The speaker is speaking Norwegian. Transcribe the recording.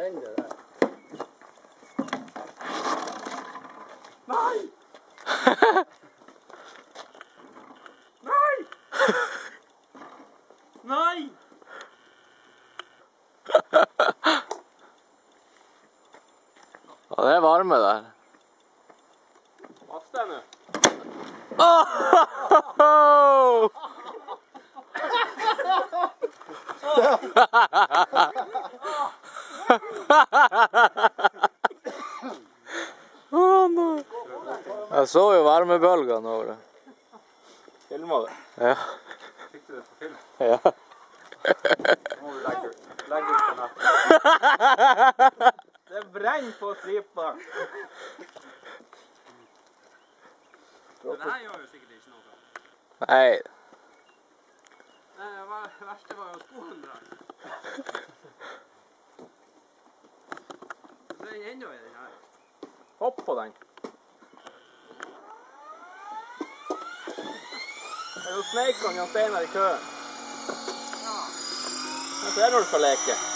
brenner det der. Nei! Nei! Nei! Ja, det er varme der. Vask deg nå. Oh! Jeg så jo varmebølgene over det. Filmer du? Ja. Fikk du det på film? Ja. Nå må du legge ut på nett. Det brenner på stripa. Det her gjør jo sikkert ikke noe. Nei. Det verste var jo skoen der. Det er enda i den her. Hopp på den. Det er jo Sneik og Jan Steinar i køen. Ja. Det er når du skal leke.